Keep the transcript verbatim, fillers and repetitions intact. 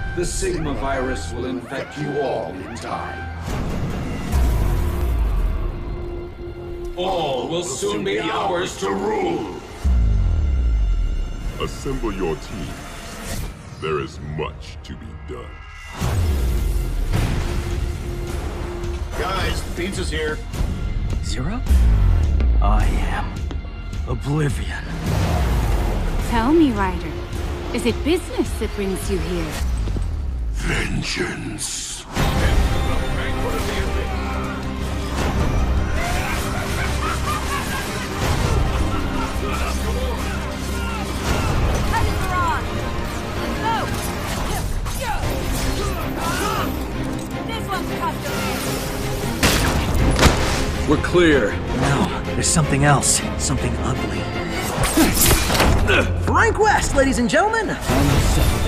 The Sigma virus will infect you all in time. All will soon be ours to rule. Assemble your team. There is much to be done. Guys, pizza's here. Zero? I am Oblivion. Tell me, Ryder, is it business that brings you here? Vengeance. We're clear. No, there's something else. Something ugly. Frank West, ladies and gentlemen!